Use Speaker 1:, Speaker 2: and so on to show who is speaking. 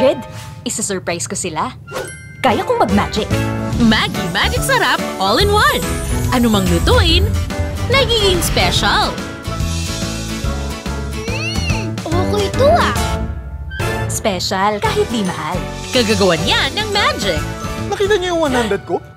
Speaker 1: Good. Isa-surprise ko sila. Kaya kong mag-magic.
Speaker 2: MAGGI Magic Sarap all-in-one. Anumang lutuin, nagiging special.
Speaker 3: Okay ito ah.
Speaker 1: Special kahit di mahal.
Speaker 2: Kagagawan yan ng magic.
Speaker 4: Nakita niyo yung 100 ko?